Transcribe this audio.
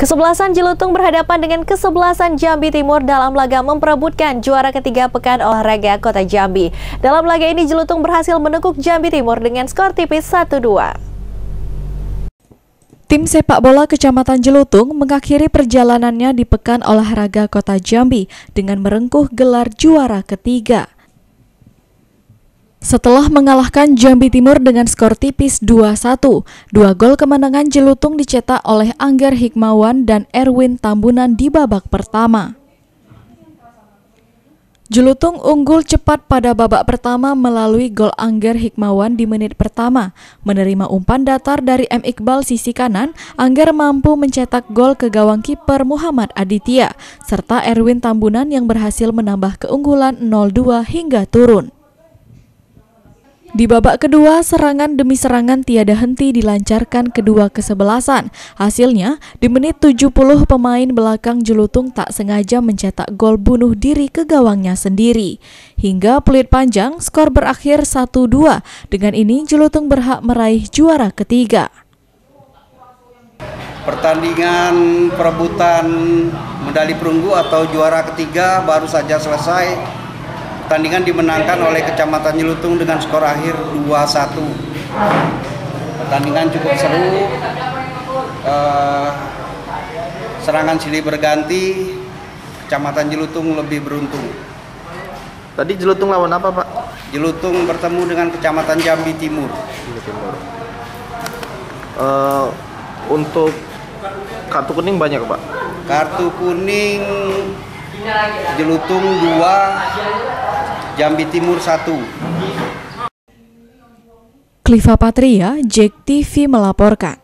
Kesebelasan Jelutung berhadapan dengan kesebelasan Jambi Timur dalam laga memperebutkan juara ketiga Pekan Olahraga Kota Jambi. Dalam laga ini Jelutung berhasil menekuk Jambi Timur dengan skor tipis 1-2. Tim sepak bola Kecamatan Jelutung mengakhiri perjalanannya di Pekan Olahraga Kota Jambi dengan merengkuh gelar juara ketiga. Setelah mengalahkan Jambi Timur dengan skor tipis 2-1, dua gol kemenangan Jelutung dicetak oleh Angger Hikmawan dan Erwin Tambunan di babak pertama. Jelutung unggul cepat pada babak pertama melalui gol Angger Hikmawan di menit pertama. Menerima umpan datar dari M. Iqbal sisi kanan, Angger mampu mencetak gol ke gawang kiper Muhammad Aditya, serta Erwin Tambunan yang berhasil menambah keunggulan 0-2 hingga turun. Di babak kedua, serangan demi serangan tiada henti dilancarkan kedua kesebelasan. Hasilnya, di menit 70 pemain belakang Jelutung tak sengaja mencetak gol bunuh diri ke gawangnya sendiri. Hingga peluit panjang, skor berakhir 1-2. Dengan ini, Jelutung berhak meraih juara ketiga. Pertandingan perebutan medali perunggu atau juara ketiga baru saja selesai. Pertandingan dimenangkan oleh Kecamatan Jelutung dengan skor akhir 2-1. Pertandingan cukup seru, serangan silih berganti, Kecamatan Jelutung lebih beruntung. Tadi Jelutung lawan apa, Pak? Jelutung bertemu dengan Kecamatan Jambi Timur. Untuk kartu kuning banyak, Pak? Kartu kuning Jelutung 2, Jambi Timur 1. Kliva Patria, JEK TV melaporkan.